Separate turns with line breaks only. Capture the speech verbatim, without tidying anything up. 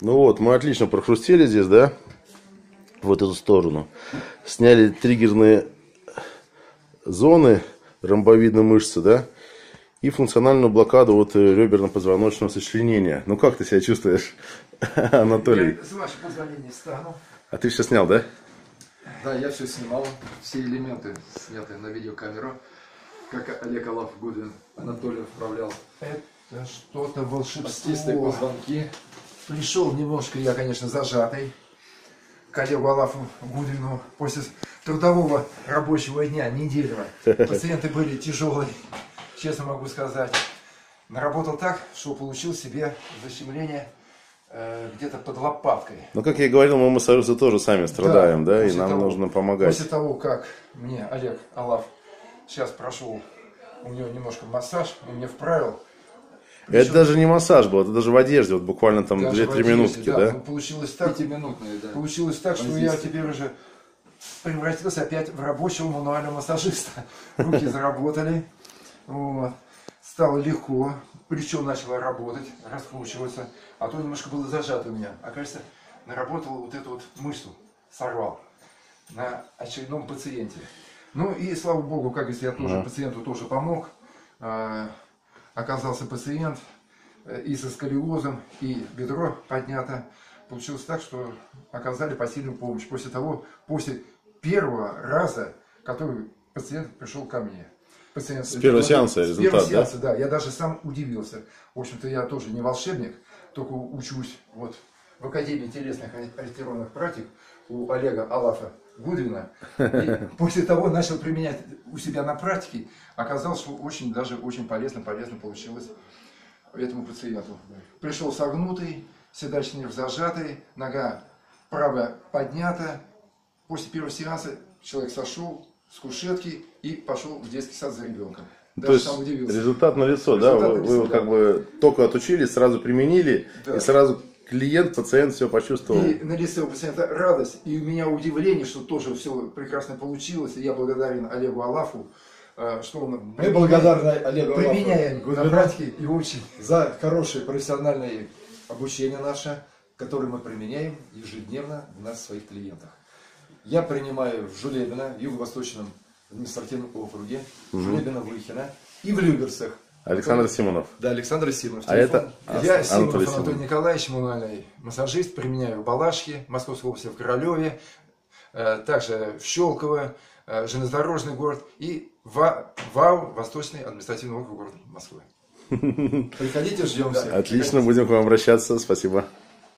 Ну вот, мы отлично прохрустели здесь, да? Вот эту сторону. Сняли триггерные зоны ромбовидной мышцы, да? И функциональную блокаду вот реберно-позвоночного сочленения. Ну как ты себя чувствуешь, Анатолий?
Я, с вашего позволения, встану.
А ты все снял, да?
Да, я все снимал. Все элементы сняты на видеокамеру. Как Олег Алаф-Гудвин Анатолий вправлял. Это что-то волшебство. Остистые позвонки. Пришел немножко я, конечно, зажатый к Олегу Алафу-Гудвину после трудового рабочего дня, недельного. Пациенты были тяжелые, честно могу сказать. Наработал так, что получил себе защемление э, где-то под лопаткой.
Ну, как я и говорил, мы массажисты тоже сами страдаем, да, да? И нам того, нужно помогать.
После того, как мне Олег Алаф сейчас прошел, у него немножко массаж, он мне вправил.
Причем... Это даже не массаж был, это даже в одежде, вот буквально там две-три минутки, да?
да? Ну, получилось так, да. Получилось так, что я теперь уже превратился опять в рабочего мануального массажиста. Руки заработали, вот. Стало легко, плечо начало работать, раскручиваться, а то немножко было зажато у меня. Оказывается, наработал вот эту вот мышцу, сорвал на очередном пациенте. Ну и слава богу, как если я тоже mm-hmm. пациенту тоже помог. Оказался пациент и со сколиозом, и бедро поднято. Получилось так, что оказали посильную помощь после того, после первого раза, который пациент пришел ко мне. Пациент,
с первого сеанса результат,
первого сеанса,
да?
да? Я даже сам удивился. В общем-то, я тоже не волшебник, только учусь вот в Академии телесных ориентированных практик у Олега Алафа-Гудвина. И после того начал применять у себя на практике. Оказалось, что очень даже очень полезно, полезно получилось этому пациенту. Пришел согнутый, седалищный нерв зажатый, нога правая поднята. После первого сеанса человек сошел с кушетки и пошел в детский сад за ребенком. Даже
То есть
сам удивился.
результат налицо, да? Вы,
налицо,
вы
да.
как бы только отучились, сразу применили, да. И сразу клиент, пациент все почувствовал.
И на лице у пациента радость, и у меня удивление, что тоже все прекрасно получилось. И я благодарен Олегу Алафу, что он
Мы благодарны Олегу
применяем
Алафу
на практике и учим.
За хорошее профессиональное обучение наше, которое мы применяем ежедневно на своих клиентах. Я принимаю в Жулебино, Юго-Восточном административном округе, угу. Жулебино-Выхино и в Люберцах.
Александр Симонов.
Да, Александр Симонов.
А это
я Симонов Анатолий, Анатолий Николаевич, мануальный массажист, применяю в Балашихе, Московской области, в Королеве, также в Щелково, железнодорожный город и ВАУ, Восточный административный округ города Москвы.
Приходите, ждем всех.
Отлично, будем к вам обращаться. Спасибо.